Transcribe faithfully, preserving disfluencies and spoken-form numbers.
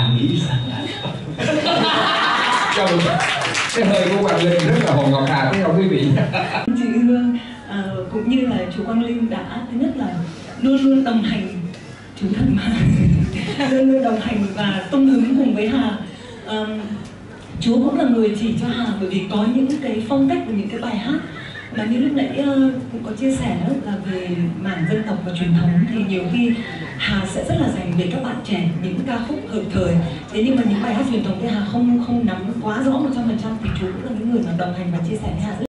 Hà nghĩ sao? Cái hơi của Quang Linh rất là Hồ Ngọc Hà thấy không quý vị? Chị Hương à, cũng như là chú Quang Linh đã thứ nhất là luôn luôn đồng hành, chú thật mà luôn luôn đồng hành và tung hứng cùng với Hà. À, chú cũng là người chỉ cho Hà, bởi vì có những cái phong cách của những cái bài hát mà như lúc nãy uh, cũng có chia sẻ đó là về mảng dân tộc và truyền thống, thì nhiều khi Hà sẽ rất là dành về các bạn trẻ những ca khúc hợp thời. Thế nhưng mà những bài hát truyền thống thì Hà không không nắm quá rõ một trăm phần trăm, thì chú cũng là những người mà đồng hành và chia sẻ với Hà rất